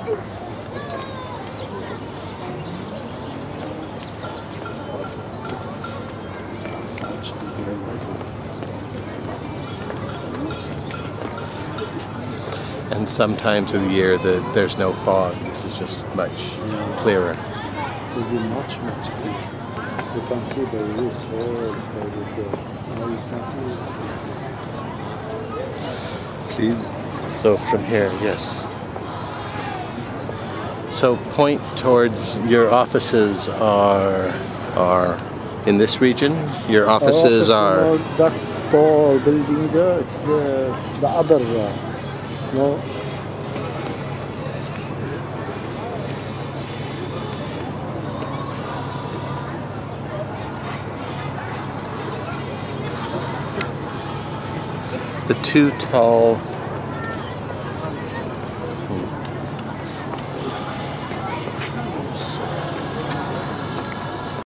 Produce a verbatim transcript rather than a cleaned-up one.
And sometimes of the year that there's no fog. This is just much yeah. clearer. It will be much, much clearer. You can see Beirut all faded there. Now you can see. Please. So from here, yes. So point towards your offices are are in this region. Your offices Our office, are. No, that tall building there. It's the the other. Uh, no. The two tall